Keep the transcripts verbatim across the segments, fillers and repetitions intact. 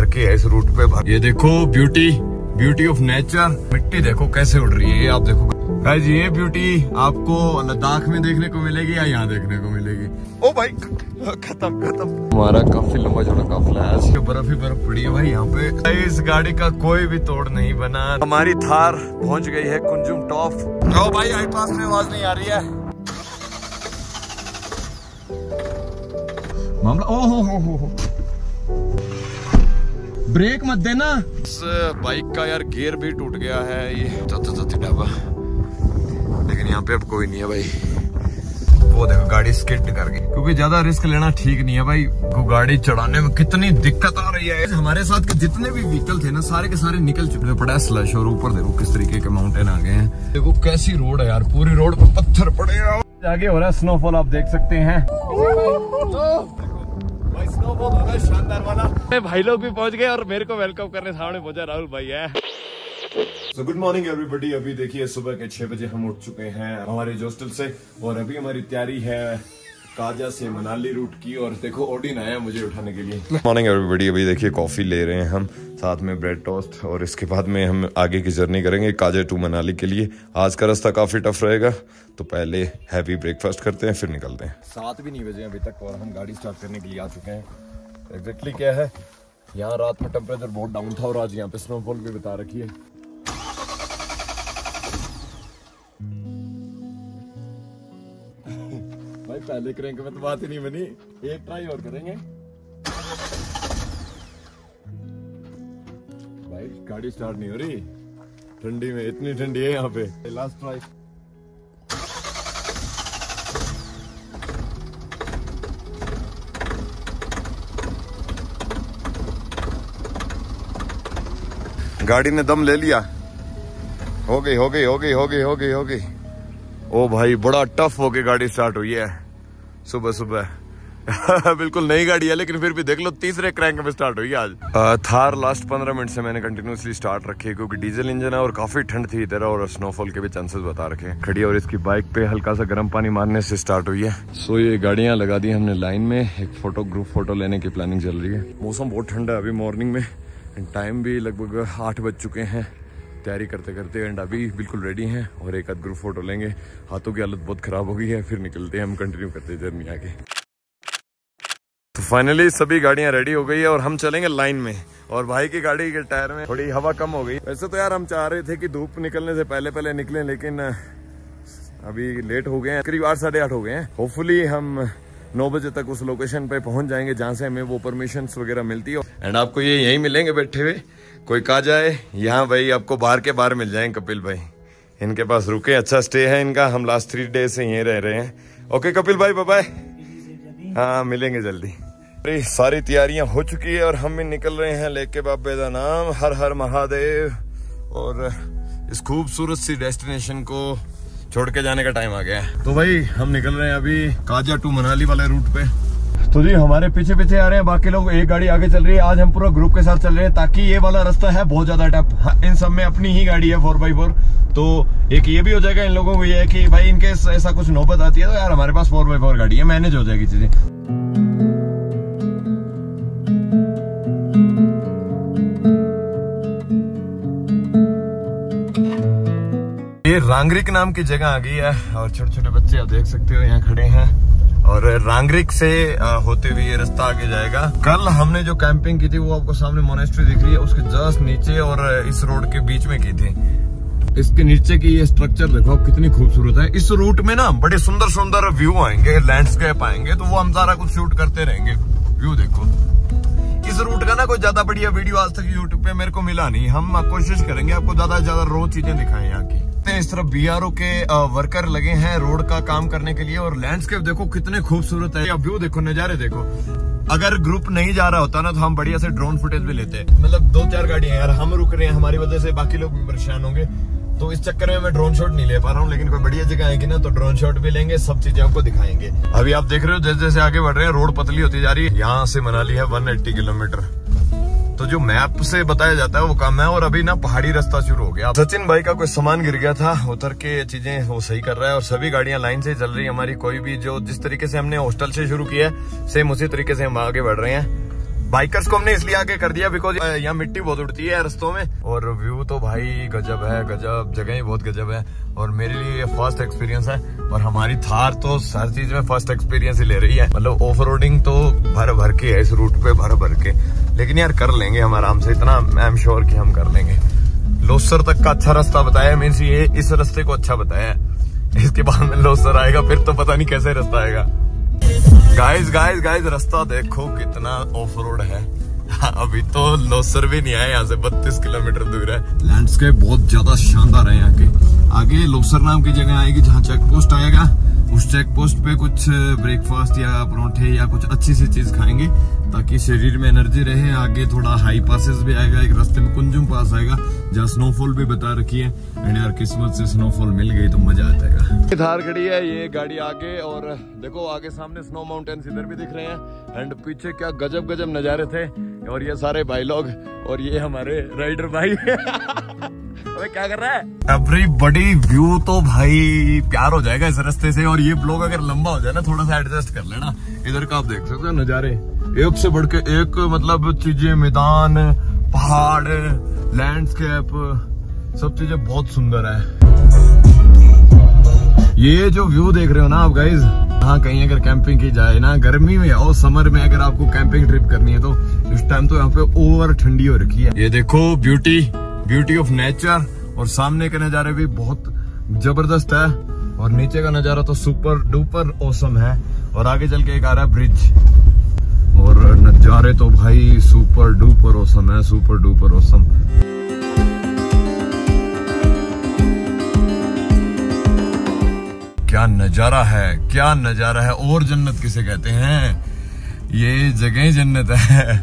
रखी है इस रूट पे। ये देखो ब्यूटी ब्यूटी ऑफ नेचर, मिट्टी देखो कैसे उड़ रही है। ये आप देखो गाइस, ये ब्यूटी आपको लद्दाख में देखने को मिलेगी या यहाँ देखने को मिलेगी। ओ भाई खत्म खत्म। हमारा काफी लंबा चौड़ा काफिला है, आज बर्फ ही बर्फ पड़ी है भाई यहाँ पे। इस गाड़ी का कोई भी तोड़ नहीं बना। हमारी थार पहुंच गई है कुंजुम टॉप। ओ भाई आई पास में आवाज नहीं आ रही है। मामला ओ हो हो हो हो ब्रेक मत देना। इस बाइक का यार गियर भी टूट गया है। ये ढाबा, लेकिन यहाँ पे अब कोई नहीं है भाई। वो देखो गाड़ी स्किड कर गई, क्योंकि ज्यादा रिस्क लेना ठीक नहीं है भाई। को गाड़ी चढ़ाने में कितनी दिक्कत आ रही है। हमारे साथ के जितने भी व्हीकल थे ना, सारे के सारे निकल चुके पड़ा है स्लश। और ऊपर देखो किस तरीके के माउंटेन आ गए हैं। देखो कैसी रोड है यार, पूरी रोड पे पत्थर पड़े हैं। आगे हो रहा है स्नोफॉल, आप देख सकते हैं। स्नोफॉल हो रहा है शानदार वाला। भाई लोग भी पहुंच गए और मेरे को वेलकम करने सामने पहुंचा राहुल भाई है। So, good morning everybody. अभी देखिए सुबह के छह बजे हम उठ चुके हैं हमारे हॉस्टल से, और अभी हमारी तैयारी है काजा से मनाली रूट की। और देखो ओडिन आया मुझे उठाने के लिए। Morning everybody. अभी देखिए कॉफी ले रहे हैं हम, साथ में ब्रेड टोस्ट, और इसके बाद में हम आगे की जर्नी करेंगे काजा टू मनाली के लिए। आज का रास्ता काफी टफ रहेगा, तो पहले हैवी ब्रेकफास्ट करते हैं फिर निकलते हैं। सात भी नहीं बजे अभी तक और हम गाड़ी स्टार्ट करने के लिए आ चुके हैं। एग्जैक्टली क्या है, यहाँ रात में टेम्परेचर बहुत डाउन था और आज यहाँ पे स्नोफॉल भी बता रखी है। भाई पहले क्रैंक में तो बात ही नहीं बनी, एक ट्राई और करेंगे। भाई गाड़ी स्टार्ट नहीं हो रही ठंडी में, इतनी ठंडी है यहाँ पे। Last try. गाड़ी ने दम ले लिया। हो गई हो गई हो गई हो गई हो गई हो गई। ओ भाई बड़ा टफ होके गाड़ी स्टार्ट हुई है सुबह सुबह। बिल्कुल नई गाड़ी है, लेकिन फिर भी देख लो तीसरे क्रैंक में स्टार्ट हुई आज। आ, थार लास्ट पंद्रह मिनट से मैंने कंटिन्यूसली स्टार्ट रखी है, क्योंकि डीजल इंजन है और काफी ठंड थी इधर, और स्नोफॉल के भी चांसेस बता रखे हैं। खड़ी और इसकी बाइक पे हल्का सा गर्म पानी मारने से स्टार्ट हुई है। सो ये गाड़ियां लगा दी हमने लाइन में। एक फोटो ग्रुप फोटो लेने की प्लानिंग चल रही है। मौसम बहुत ठंडा है अभी मॉर्निंग में, टाइम भी लगभग आठ बज चुके हैं तैयारी करते करते, एंड अभी बिल्कुल रेडी हैं और एक आध ग्रुप फोटो लेंगे। हाथों की हालत बहुत खराब हो गई है, फिर निकलते हैं हम, कंटिन्यू करते हैं जर्नी आगे। तो फाइनली सभी गाड़ियां रेडी हो गई है और हम चलेंगे लाइन में। और भाई की गाड़ी के टायर में थोड़ी हवा कम हो गई। वैसे तो यार हम चाह रहे थे कि धूप निकलने से पहले पहले निकलें, लेकिन अभी लेट हो गए हैं, करीब आठ साढ़े आठ हो गए हैं। होपफुली हम नौ बजे तक उस लोकेशन पे पहुंच जाएंगे जहां से हमें वो परमिशन वगैरह मिलती है। एंड आपको ये यहीं मिलेंगे बैठे हुए, कोई कहा जाए यहाँ भाई आपको बाहर के बाहर मिल जाएंगे। कपिल भाई इनके पास रुके, अच्छा स्टे है इनका। हम लास्ट थ्री डेज से यहीं रह रहे हैं। ओके कपिल भाई बाय बाय। हाँ मिलेंगे जल्दी। सारी तैयारियां हो चुकी है और हम भी निकल रहे हैं लेके बाबे का नाम, हर हर महादेव। और इस खूबसूरत सी डेस्टिनेशन को छोड़ के जाने का टाइम आ गया है। तो भाई हम निकल रहे हैं अभी काजा टू मनाली वाले रूट पे। तो जी हमारे पीछे पीछे आ रहे हैं बाकी लोग, एक गाड़ी आगे चल रही है। आज हम पूरा ग्रुप के साथ चल रहे हैं, ताकि ये वाला रास्ता है बहुत ज्यादा टफ। इन सब में अपनी ही गाड़ी है फोर बाई फोर, तो एक ये भी हो जाएगा इन लोगों को ये है कि भाई इनके ऐसा कुछ नौबत आती है तो यार हमारे पास फोर बाई फोर गाड़ी है, मैनेज हो जाएगी चीजें। ये रांगरिक नाम की जगह आ गई है और छोटे छोटे बच्चे आप देख सकते हो यहाँ खड़े हैं। और रांगरिक से होते हुए ये रास्ता आगे जाएगा। कल हमने जो कैंपिंग की थी वो आपको सामने मोनेस्ट्री दिख रही है, उसके जस्ट नीचे और इस रोड के बीच में की थी। इसके नीचे की ये स्ट्रक्चर देखो कितनी खूबसूरत है। इस रूट में ना बड़े सुंदर सुंदर व्यू आएंगे, लैंडस्केप आएंगे, तो वो हम सारा कुछ शूट करते रहेंगे। व्यू देखो इस रूट का ना कोई ज्यादा बढ़िया वीडियो आज तक यूट्यूब पे मेरे को मिला नहीं। हम कोशिश करेंगे आपको ज्यादा से ज्यादा रोज चीजें दिखाएं यहाँ की। इस तरफ बीआरओ के वर्कर लगे हैं रोड का काम करने के लिए, और लैंडस्केप देखो कितने खूबसूरत है। व्यू देखो, नजारे देखो। अगर ग्रुप नहीं जा रहा होता ना तो हम बढ़िया से ड्रोन फुटेज भी लेते। मतलब दो चार गाड़ियां यार, हम रुक रहे हैं, हमारी वजह से बाकी लोग भी परेशान होंगे, तो इस चक्कर में मैं ड्रोन शॉट नहीं ले पा रहा हूँ। लेकिन कोई बढ़िया जगह आएगी ना तो ड्रोन शॉट भी लेंगे, सब चीजें आपको दिखाएंगे। अभी आप देख रहे हो जैसे जैसे आगे बढ़ रहे हैं रोड पतली होती जा रही है। यहाँ से मनाली है एक सौ अस्सी किलोमीटर, तो जो मैप से बताया जाता है वो काम है। और अभी ना पहाड़ी रास्ता शुरू हो गया। सचिन भाई का कोई सामान गिर गया था, उतर के चीजें वो सही कर रहा है। और सभी गाड़ियां लाइन से चल रही है हमारी। कोई भी जो जिस तरीके से हमने हॉस्टल से शुरू किया है सेम उसी तरीके से हम आगे बढ़ रहे हैं। बाइकर्स को हमने इसलिए आगे कर दिया बिकॉज यहाँ मिट्टी बहुत उड़ती है रास्तों में, और व्यू तो भाई गजब है, गजब जगह ही बहुत गजब है। और मेरे लिए ये फर्स्ट एक्सपीरियंस है, और हमारी थार तो हर चीज में फर्स्ट एक्सपीरियंस ही ले रही है। मतलब ऑफ रोडिंग तो भर भर के है इस रूट पे, भर भर के, लेकिन यार कर लेंगे हम आराम से, इतना आई एम श्योर कि हम कर लेंगे। लोसर तक का अच्छा रास्ता बताया, मीन्स ये इस रास्ते को अच्छा बताया, इसके बाद में लोसर आएगा फिर तो पता नहीं कैसे रास्ता आएगा। गाइस गाइस गाइस रास्ता देखो कितना ऑफ रोड है। अभी तो लोसर भी नहीं आया, यहाँ से बत्तीस किलोमीटर दूर है। लैंडस्केप बहुत ज्यादा शानदार है यहाँ के। आगे लोसर नाम की जगह आएगी जहाँ चेक पोस्ट आएगा, उस चेक पोस्ट पे कुछ ब्रेकफास्ट या परोठे या कुछ अच्छी सी चीज खाएंगे ताकि शरीर में एनर्जी रहे। आगे थोड़ा हाई पासेस भी आएगा, एक रास्ते में कुंजुम पास आएगा जहाँ स्नोफॉल भी बता रखी है। एंड यार किस्मत से स्नोफॉल मिल गई तो मजा आ जाएगा। थार खड़ी है ये गाड़ी आगे, और देखो आगे सामने स्नो माउंटेन्स इधर भी दिख रहे हैं, एंड पीछे क्या गजब गजब नजारे थे। और ये सारे भाई लोग, और ये हमारे राइडर भाई अबे क्या कर रहा है? एवरीबॉडी व्यू तो भाई प्यार हो जाएगा इस रास्ते से। और ये ब्लॉग अगर लंबा हो जाए ना, थोड़ा सा एडजस्ट कर लेना। इधर का आप देख सकते हो नजारे, एक से बढ़ के एक, मतलब चीजें, मैदान, पहाड़, लैंडस्केप, सब चीजें बहुत सुंदर है। ये जो व्यू देख रहे हो ना आप गाइज, हाँ कहीं अगर कैंपिंग की जाए ना, गर्मी में और समर में अगर आपको कैंपिंग ट्रिप करनी है तो इस टाइम तो यहाँ पे ओवर ठंडी हो रखी है। ये देखो ब्यूटी ब्यूटी ऑफ नेचर, और सामने के नजारे भी बहुत जबरदस्त है, और नीचे का नजारा तो सुपर डुपर ऑसम है। और आगे चल के एक आ रहा है ब्रिज, और नजारे तो भाई सुपर डुपर ऑसम है, सुपर डुपर ऑसम। क्या नजारा है, क्या नजारा है। और जन्नत किसे कहते हैं, ये जगह जन्नत है।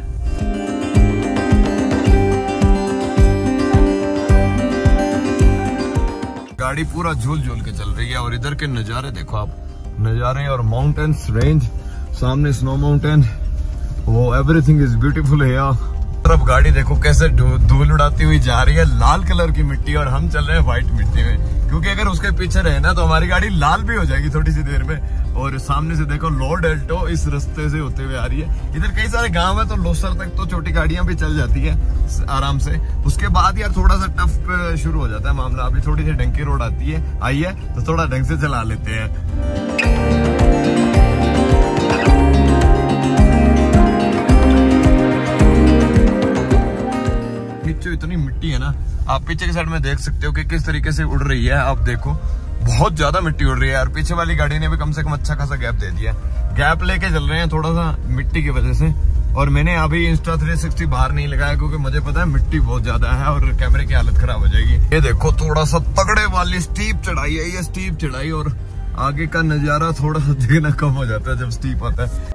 गाड़ी पूरा झूल झूल के चल रही है, और इधर के नजारे देखो आप, नजारे और माउंटेन्स रेंज, सामने स्नो माउंटेन, वो एवरीथिंग इज ब्यूटीफुल है। तरफ गाड़ी देखो कैसे धूल उड़ाती हुई जा रही है, लाल कलर की मिट्टी, और हम चल रहे हैं व्हाइट मिट्टी में, क्योंकि अगर उसके पीछे रहे ना तो हमारी गाड़ी लाल भी हो जाएगी थोड़ी सी देर में। और सामने से देखो लॉर्ड एल्टो इस रास्ते से होते हुए आ रही है। इधर कई सारे गांव है, तो लोसर तक तो छोटी गाड़ियां भी चल जाती है आराम से। उसके बाद यार थोड़ा सा टफ शुरू हो जाता है मामला। अभी थोड़ी सी ढंग की रोड आती है आई है, तो थोड़ा ढंग से चला लेते हैं। इतनी मिट्टी है ना, आप पीछे की साइड में देख सकते हो कि किस तरीके से उड़ रही है। आप देखो बहुत ज्यादा मिट्टी उड़ रही है यार। पीछे वाली गाड़ी ने भी कम से कम अच्छा खासा गैप दे दिया। गैप लेके चल रहे हैं थोड़ा सा मिट्टी की वजह से। और मैंने अभी इंस्टा थ्री सिक्सटी बाहर नहीं लगाया, क्योंकि मुझे पता है मिट्टी बहुत ज्यादा है और कैमरे की हालत खराब हो जाएगी। ये देखो थोड़ा सा तगड़े वाली स्टीप चढ़ाई है, ये स्टीप चढ़ाई, और आगे का नजारा थोड़ा सा देखना कम हो जाता है जब स्टीप आता है।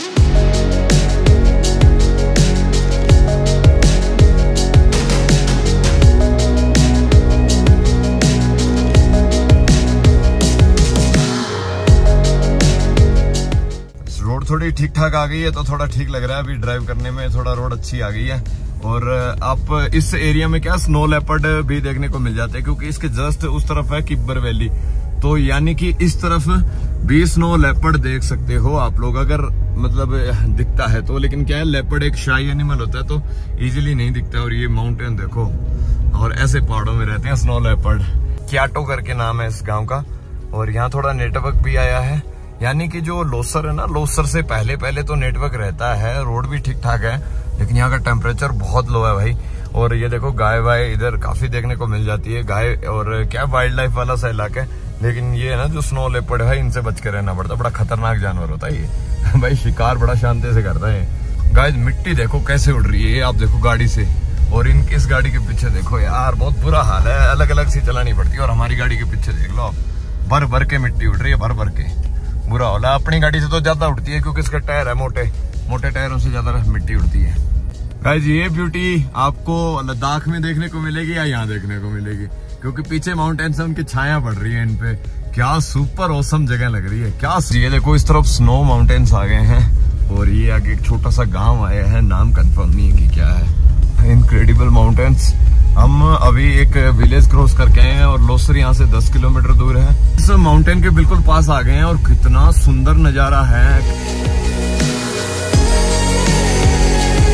थोड़ी ठीक ठाक आ गई है, तो थोड़ा ठीक लग रहा है अभी ड्राइव करने में, थोड़ा रोड अच्छी आ गई है। और आप इस एरिया में क्या स्नो लेपर्ड भी देखने को मिल जाते हैं, क्योंकि इसके जस्ट उस तरफ है किब्बर वैली, तो यानी कि इस तरफ भी स्नो लेपर्ड देख सकते हो आप लोग, अगर मतलब दिखता है तो। लेकिन क्या है, लेपर्ड एक शाही एनिमल होता है, तो इजीली नहीं दिखता। और ये माउंटेन देखो, और ऐसे पहाड़ों में रहते हैं स्नो लेपर्ड। क्याटो करके नाम है इस गाँव का। और यहाँ थोड़ा नेटवर्क भी आया है, यानी कि जो लोसर है ना, लोसर से पहले पहले तो नेटवर्क रहता है, रोड भी ठीक ठाक है, लेकिन यहाँ का टेम्परेचर बहुत लो है भाई। और ये देखो गाय वाय इधर काफी देखने को मिल जाती है, गाय, और क्या वाइल्ड लाइफ वाला सा इलाका है। लेकिन ये है ना जो स्नो लेपर्ड है, इनसे बच के रहना पड़ता है, बड़ा खतरनाक जानवर होता है ये भाई, शिकार बड़ा शांति से करता है। गाइस मिट्टी देखो कैसे उड़ रही है, ये आप देखो गाड़ी से, और इनकी इस गाड़ी के पीछे देखो यार, बहुत बुरा हाल है, अलग अलग सी चलानी पड़ती है। और हमारी गाड़ी के पीछे देख लो आप, भर भर के मिट्टी उड़ रही है, भर भर के, बुरा हाल है। अपनी गाड़ी से तो ज्यादा उड़ती है, क्योंकि इसका टायर है मोटे, मोटे टायरों से ज्यादा मिट्टी उड़ती है। गाइस ये ब्यूटी आपको लद्दाख में देखने को मिलेगी या यहाँ देखने को मिलेगी, क्योंकि पीछे माउंटेन से उनकी छाया पड़ रही है इन पे। क्या सुपर ऑसम जगह लग रही है, क्या। ये देखो इस तरफ स्नो माउंटेन्स आ गए हैं, और ये आगे एक छोटा सा गांव आया है, नाम कंफर्म नहीं है कि क्या है। Incredible mountains. हम अभी एक विलेज क्रॉस करके आए हैं, और लोसर यहाँ से दस किलोमीटर दूर है। इस माउंटेन के बिल्कुल पास आ गए हैं, और कितना सुंदर नजारा है।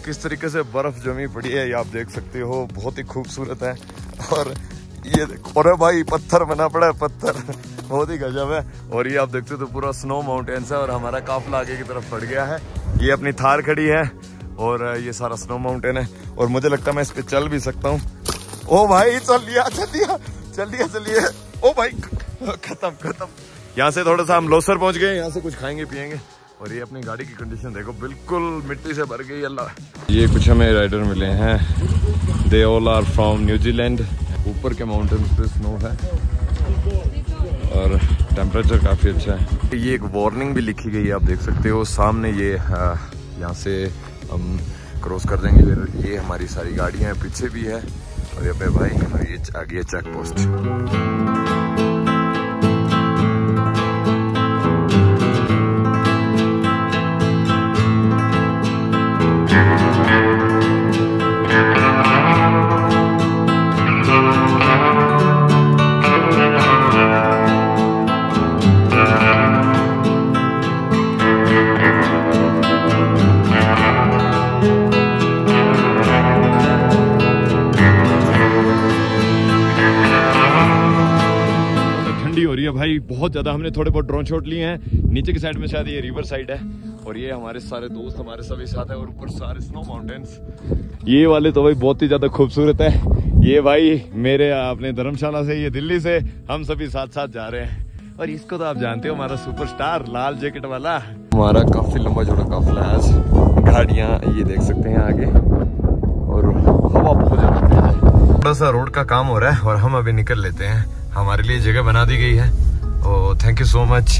किस तरीके से बर्फ जमी पड़ी है ये आप देख सकते हो, बहुत ही खूबसूरत है। और ये देखो, अरे भाई पत्थर बना पड़ा है, पत्थर बहुत ही गजब है। और ये आप देखते हो तो पूरा स्नो माउंटेन्स है और हमारा काफिला आगे की तरफ बढ़ गया है। ये अपनी थार खड़ी है और ये सारा स्नो माउंटेन है और मुझे लगता है मैं इस पे चल भी सकता हूँ। ओ भाई चल लिया चल लिया चल लिया चलिए। ओ भाई खत्म खत्म। यहाँ से थोड़ा सा हम लोसर पहुंच गए, यहाँ से कुछ खाएंगे पियेंगे। और ये अपनी गाड़ी की कंडीशन देखो, बिल्कुल मिट्टी से भर गई अल्लाह। ये कुछ हमें राइडर मिले हैं, they all are from New Zealand. ऊपर के माउंटेन्स पे स्नो है और टेम्परेचर काफ़ी अच्छा है। ये एक वार्निंग भी लिखी गई है, आप देख सकते हो सामने। ये यहाँ से हम क्रॉस कर देंगे, फिर ये हमारी सारी गाड़ियाँ पीछे भी है। और ये पे भाई ये आगे है चेक पोस्ट। भाई बहुत ज्यादा। हमने थोड़े बहुत ड्रोन शॉट लिए हैं। नीचे की साइड में शायद ये रिवर साइड है और ये हमारे सारे दोस्त हमारे सभी साथ है और ऊपर सारे स्नो माउंटेन्स। ये वाले तो भाई बहुत ही ज्यादा खूबसूरत है। ये भाई मेरे अपने धर्मशाला से, ये दिल्ली से, हम सभी साथ साथ जा रहे हैं। और इसको तो आप जानते हो, हमारा सुपरस्टार लाल जैकेट वाला। हमारा काफी लंबा चौड़ा काफिला है आज। गाड़ियां ये देख सकते हैं आगे और हवा बहुत ज्यादा तेज है। थोड़ा सा रोड का काम हो रहा है और हम अभी निकल लेते हैं। हमारे लिए जगह बना दी गई है। Oh thank you so much.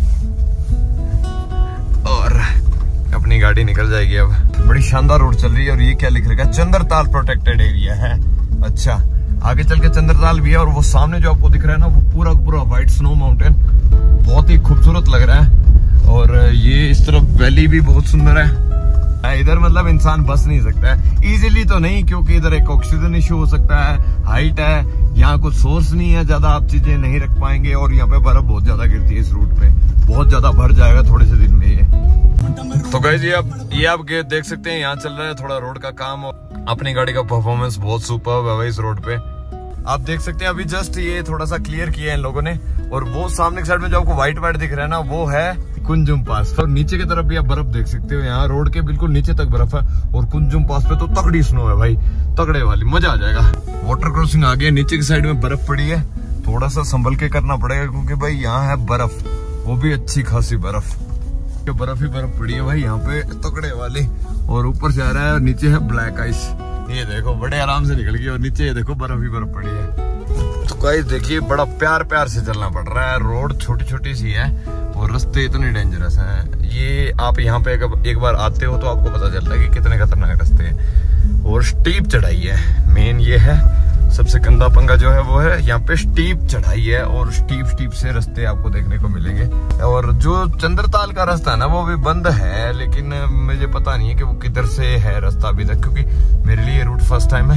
और अपनी गाड़ी निकल जाएगी अब। बड़ी शानदार रोड चल रही है और ये क्या लिख रखा है, चंद्रताल प्रोटेक्टेड एरिया है। अच्छा, आगे चल के चंद्रताल भी है और वो सामने जो आपको दिख रहा है ना, वो पूरा पूरा व्हाइट स्नो माउंटेन बहुत ही खूबसूरत लग रहा है। और ये इस तरफ वैली भी बहुत सुंदर है। इधर मतलब इंसान बस नहीं सकता है इजीली तो नहीं, क्योंकि इधर एक ऑक्सीजन इश्यू हो सकता है, हाइट है, यहाँ कुछ सोर्स नहीं है, ज्यादा आप चीजें नहीं रख पाएंगे। और यहाँ पे बर्फ बहुत ज्यादा गिरती है इस रूट पे, बहुत ज्यादा भर जाएगा थोड़े से दिन में ये। तो गाइस ये आप ये आप देख सकते हैं, यहाँ चल रहा है थोड़ा रोड का काम। अपनी गाड़ी का परफॉर्मेंस बहुत सुपर्ब है भाई इस रोड पे, आप देख सकते हैं। अभी जस्ट ये थोड़ा सा क्लियर किया है इन लोगों ने। और वो सामने की साइड में जो आपको व्हाइट व्हाइट दिख रहा है ना, वो है कुंजुम पास। और नीचे की तरफ भी आप बर्फ देख सकते हो, यहाँ रोड के बिल्कुल नीचे तक बर्फ है। और कुंजुम पास पे तो तगड़ी स्नो है भाई, तगड़े वाली, मजा आ जाएगा। वाटर क्रॉसिंग आ गया, नीचे की साइड में बर्फ पड़ी है, थोड़ा सा संभल के करना पड़ेगा क्योंकि भाई यहाँ है बर्फ, वो भी अच्छी खासी बर्फ, बर्फ ही बर्फ पड़ी है भाई यहाँ पे, तगड़े वाली। और ऊपर से आ रहा है और नीचे है ब्लैक आइस। ये देखो बड़े आराम से निकल गई और नीचे ये देखो बर्फ ही बर्फ पड़ी है। तो गाइस देखिए बड़ा प्यार प्यार से चलना पड़ रहा है। रोड छोटी छोटी सी है और रास्ते इतने डेंजरस हैं। ये आप यहाँ पे एक बार आते हो तो आपको पता चलता है कि कितने खतरनाक रास्ते हैं। और स्टीप चढ़ाई है, मेन ये है सबसे गंदा पंगा जो है वो है यहाँ पे स्टीप चढ़ाई है। और स्टीप स्टीप से रास्ते आपको देखने को मिलेंगे। और जो चंद्रताल का रास्ता है ना, वो भी बंद है, लेकिन मुझे पता नहीं है कि वो किधर से है रास्ता अभी तक, क्योंकि मेरे लिए रूट फर्स्ट टाइम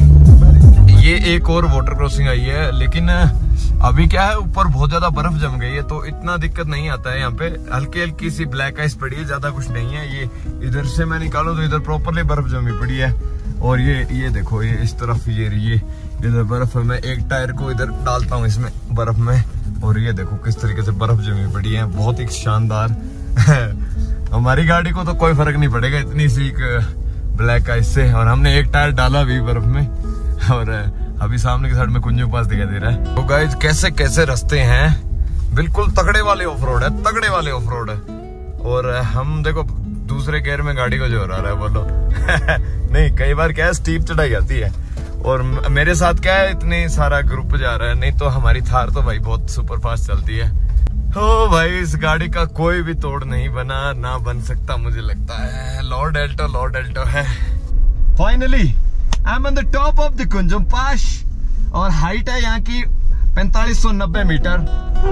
है। ये एक और वाटर क्रॉसिंग आई है, लेकिन अभी क्या है, ऊपर बहुत ज्यादा बर्फ जम गई है तो इतना दिक्कत नहीं आता है। यहाँ पे हल्की हल्की सी ब्लैक आइस पड़ी है, ज्यादा कुछ नहीं है। ये इधर से मैं निकालूं तो इधर प्रॉपरली बर्फ जमी पड़ी है। और ये ये देखो, ये इस तरफ ये ये इधर बर्फ है। मैं एक टायर को इधर डालता हूँ इसमें बर्फ में और ये देखो किस तरीके से बर्फ जमी पड़ी है, बहुत ही शानदार। हमारी गाड़ी को तो कोई फर्क नहीं पड़ेगा इतनी सी ब्लैक आइस से। और हमने एक टायर डाला भी बर्फ में और अभी सामने की साइड में कुंजुम पास दिखाई दे रहा है। तो गाइस कैसे कैसे रास्ते हैं, बिल्कुल तगड़े वाले ऑफ रोड है, तगड़े वाले ऑफ रोड है। और हम देखो दूसरे गियर में गाड़ी को जो रहा है बोलो। नहीं, कई बार क्या है स्टीप चढ़ाई आती है। और मेरे साथ क्या है, इतने सारा ग्रुप जा रहा है, नहीं तो हमारी थार तो भाई बहुत सुपर फास्ट चलती है। हो भाई इस गाड़ी का कोई भी तोड़ नहीं बना, ना बन सकता मुझे लगता है। लॉर्ड एल्टो लॉर्ड एल्टो है। Finally I am on the top of the Kunzum pass और हाइट है यहाँ की पैंतालीस सौ नब्बे मीटर।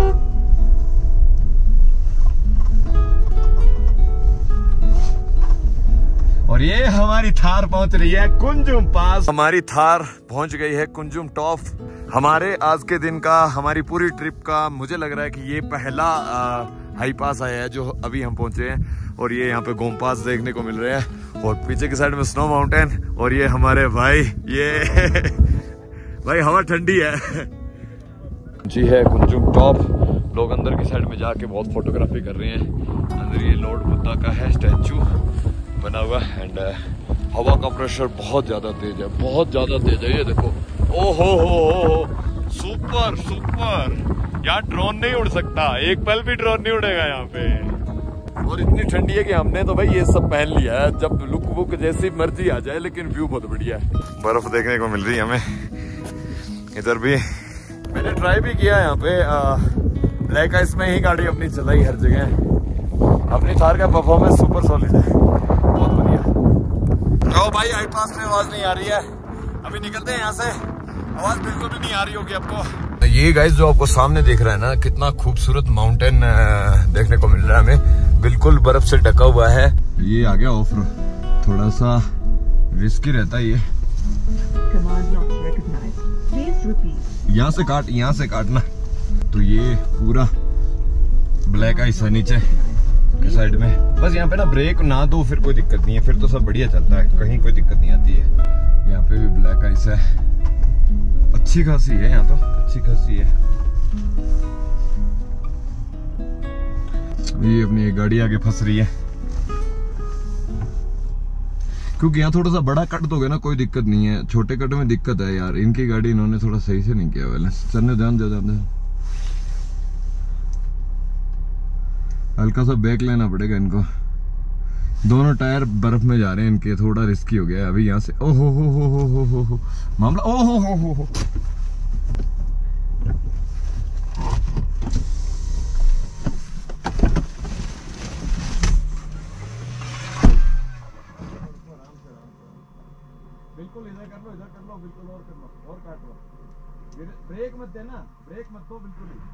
और ये हमारी थार पहुंच रही है कुंजुम पास। हमारी थार पहुंच गई है कुंजुम टॉप। हमारे आज के दिन का, हमारी पूरी ट्रिप का मुझे लग रहा है कि ये पहला आ, हाई पास आया है जो अभी हम पहुंचे हैं, और ये यहाँ पे गोम पास देखने को मिल रहे हैं, और पीछे की साइड में स्नो माउंटेन, और ये हमारे भाई, ये भाई हवा ठंडी है जी है कुंजुम टॉप। लोग अंदर की साइड में जाके बहुत फोटोग्राफी कर रहे हैं। अंदर ये लॉर्ड बुद्धा का है स्टैचू बना हुआ, एंड हवा का प्रेशर बहुत ज्यादा तेज है, बहुत ज्यादा तेज है। ये देखो, ओ हो हो हो, सुपर सुपर। यहाँ ड्रोन नहीं उड़ सकता, एक पल भी ड्रोन नहीं उड़ेगा यहाँ पे। और इतनी ठंडी है कि हमने तो भाई ये सब पहन लिया है, जब लुक वुक जैसी मर्जी आ जाए, लेकिन व्यू बहुत बढ़िया है। बर्फ देखने को मिल रही है हमें इधर भी। मैंने ट्राई भी किया यहाँ पे ब्लैक आइस में ही गाड़ी अपनी चलाई हर जगह। अपनी थार का परफॉर्मेंस सुपर सॉलिड है, बहुत बढ़िया। ओ भाई हाई पास में आवाज नहीं आ रही है, अभी निकलते हैं यहाँ से। आवाज बिल्कुल भी नहीं आ रही होगी आपको। ये गाइस जो आपको सामने दिख रहा है ना, कितना खूबसूरत माउंटेन देखने को मिल रहा है हमें, बिल्कुल बर्फ से ढका हुआ है। ये आ गया ऑफ रोड, थोड़ा सा रिस्की रहता है ये। यहाँ से काट, यहाँ से काटना। तो ये पूरा ब्लैक आइस है नीचे के साइड में। बस यहाँ पे ना ब्रेक ना दो फिर कोई दिक्कत नहीं है, फिर तो सब बढ़िया चलता है, कहीं कोई दिक्कत नहीं आती है। यहाँ पे भी ब्लैक आइस है, अच्छी खासी है यहाँ तो, अच्छी खासी है। ये अपनी एक गाड़ी आगे फंस रही है, क्योंकि यहाँ थोड़ा सा बड़ा कट दोगे ना कोई दिक्कत नहीं है, छोटे कट में दिक्कत है यार। इनकी गाड़ी इन्होंने थोड़ा सही से नहीं किया बैलेंस। चलने ध्यान दे, ध्यान दे। हल्का सा बैक लेना पड़ेगा इनको। दोनों टायर बर्फ में जा रहे हैं इनके, थोड़ा रिस्की हो गया है अभी यहाँ से। ओ हो हो हो हो हो हो हो मामला, ओ हो हो हो हो। बिल्कुल इधर कर लो, इधर कर लो, बिल्कुल और कर लो, और काट लो। ब्रेक मत देना, ब्रेक मत दो बिल्कुल ही।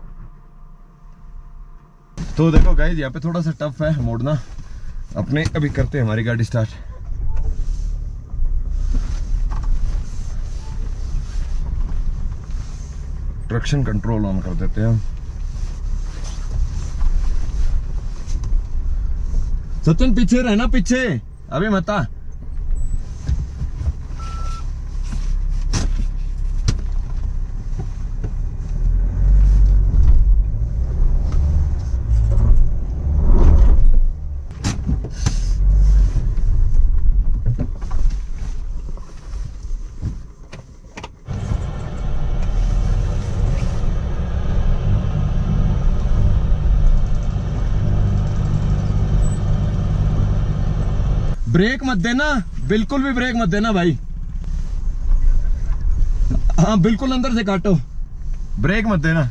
तो देखो गाइस यहाँ पे थोड़ा सा टफ है मोड़ना अपने। अभी करते हैं हमारी गाड़ी स्टार्ट। ट्रैक्शन कंट्रोल ऑन कर देते हैं हम। सचिन पीछे रहना, पीछे अभी मत आ। ब्रेक मत देना, बिल्कुल भी ब्रेक मत देना भाई। हाँ बिल्कुल अंदर से काटो, ब्रेक मत देना।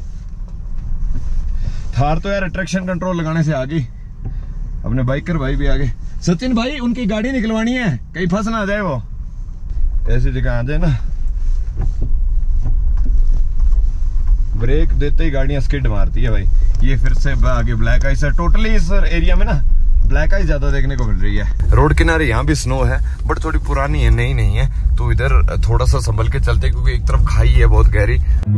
थार तो यार अट्रैक्शन कंट्रोल लगाने से आ गई, अपने बाइकर भाई भी आ गए। सचिन भाई उनकी गाड़ी निकलवानी है, कहीं फंस ना जाए वो, ऐसी जगह आ जाए ना। ब्रेक देते ही गाड़ियां स्किड मारती है भाई। ये फिर से आगे ब्लैक आइस है। टोटली इस एरिया में ना ब्लैक आइस ज्यादा देखने को मिल रही है। रोड किनारे यहाँ भी स्नो है, बट थोड़ी पुरानी है, नई नहीं है, तो इधर थोड़ा सा संभल के चलते, क्योंकि एक तरफ खाई है बहुत गहरी।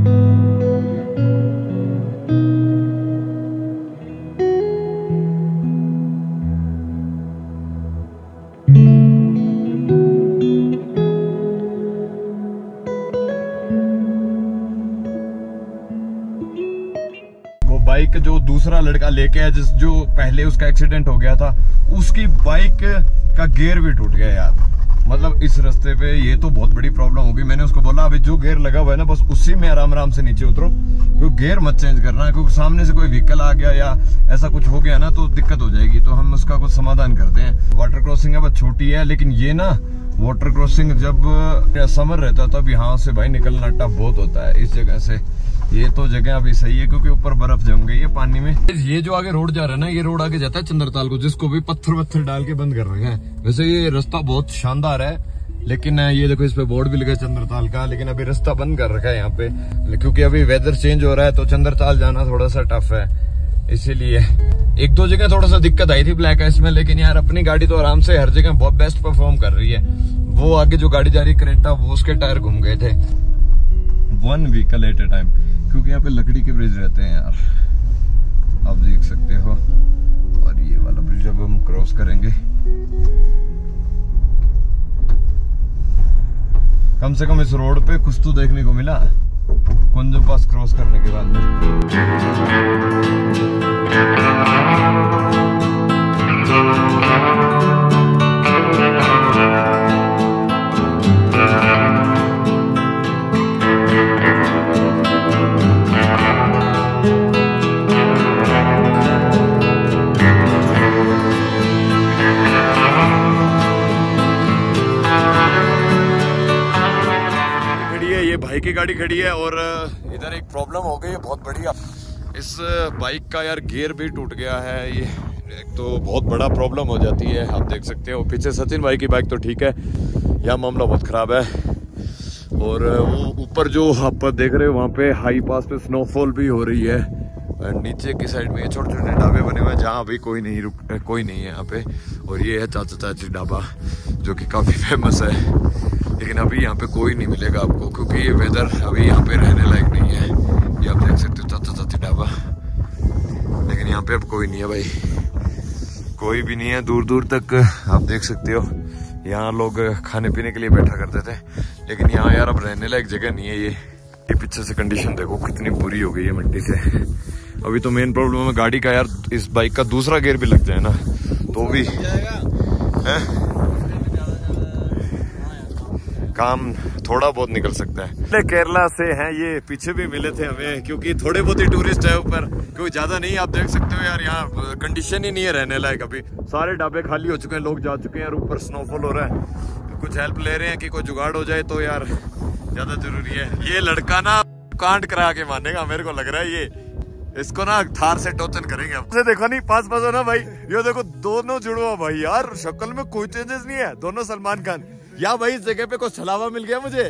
बाइक जो दूसरा लड़का लेके आया, जिस जो पहले उसका एक्सीडेंट हो गया था, उसकी बाइक का गियर भी टूट गया यार। मतलब इस रास्ते पे ये तो बहुत बड़ी प्रॉब्लम होगी। मैंने उसको बोला अभी जो गियर लगा हुआ है ना, बस उसी में आराम आराम से नीचे उतरो, क्योंकि गियर मत चेंज करना, क्योंकि सामने से कोई व्हीकल आ गया या ऐसा कुछ हो गया ना तो दिक्कत हो जाएगी। तो हम उसका कुछ समाधान करते हैं। वाटर क्रॉसिंग है, बस छोटी है, लेकिन ये ना वाटर क्रॉसिंग जब समर रहता तब यहाँ से भाई निकलना टफ बहुत होता है इस जगह से। ये तो जगह अभी सही है क्योंकि ऊपर बर्फ जम गई है पानी में। ये जो आगे रोड जा रहा है ना, ये रोड आगे जाता है चंद्रताल को, जिसको भी पत्थर पत्थर डाल के बंद कर रखे हैं। वैसे ये रास्ता बहुत शानदार है, लेकिन ये देखो इस पे बोर्ड भी लगा है चंद्रताल का, लेकिन अभी रास्ता बंद कर रखा है यहाँ पे, क्योंकि अभी वेदर चेंज हो रहा है तो चंद्रताल जाना थोड़ा सा टफ है। इसीलिए एक दो जगह थोड़ा सा दिक्कत आई थी ब्लैक आइस में, लेकिन यार अपनी गाड़ी तो आराम से हर जगह बहुत बेस्ट परफॉर्म कर रही है। वो आगे जो गाड़ी जा रही है क्रेटा, वो उसके टायर घूम गए थे। One vehicle at a time, क्योंकि यहाँ पे लकड़ी के ब्रिज रहते हैं यार। आप देख सकते हो। और ये वाला ब्रिज अब हम क्रॉस करेंगे। कम से कम इस रोड पे कुछ तो देखने को मिला कुंज पास क्रॉस करने के बाद में। भाई की गाड़ी खड़ी है और इधर एक प्रॉब्लम हो गई है बहुत बढ़िया। इस बाइक का यार गियर भी टूट गया है। ये एक तो बहुत बड़ा प्रॉब्लम हो जाती है। आप देख सकते हो पीछे सचिन भाई की बाइक तो ठीक है, यह मामला बहुत ख़राब है। और वो ऊपर जो आप देख रहे हो वहाँ पे हाई पास पे स्नोफॉल भी हो रही है। नीचे की साइड में ये छोटे छोटे ढाबे बने हुए हैं जहाँ अभी कोई नहीं रुक कोई नहीं है यहाँ पे। और ये है चाचा चाची ढाबा जो कि काफ़ी फेमस है, लेकिन अभी यहाँ पे कोई नहीं मिलेगा आपको क्योंकि ये वेदर अभी यहाँ पे रहने लायक नहीं है। ये आप देख सकते हो चाचा चाची ढाबा, लेकिन यहाँ पे अब कोई नहीं है भाई, कोई भी नहीं है। दूर दूर तक आप देख सकते हो यहाँ लोग खाने पीने के लिए बैठा करते थे, लेकिन यहाँ यार अब रहने लायक जगह नहीं है। ये ये पीछे से कंडीशन देखो कितनी बुरी हो गई है मिट्टी से। अभी तो मेन प्रॉब्लम है गाड़ी का यार, इस बाइक का दूसरा गियर भी लग जाए ना तो भी है काम थोड़ा बहुत निकल सकता है। केरला से हैं ये, पीछे भी मिले थे हमें क्योंकि थोड़े बहुत ही टूरिस्ट है ऊपर, कोई ज्यादा नहीं। आप देख सकते हो यार यहाँ कंडीशन ही नहीं है रहने लायक। अभी सारे ढाबे खाली हो चुके हैं, लोग जा चुके हैं और ऊपर स्नोफॉल हो रहा है। कुछ हेल्प ले रहे हैं कि कोई जुगाड़ हो जाए तो यार ज्यादा जरूरी है। ये लड़का ना कांड करा के मानेगा मेरे को लग रहा है। ये इसको ना थार से टोचन करेंगे। आपसे देखो नहीं पास पास हो ना भाई, ये देखो दोनों जुड़वा भाई यार, शक्ल में कोई चेंजेस नहीं है, दोनों सलमान खान। या भाई इस जगह पे कुछ छलावा मिल गया मुझे,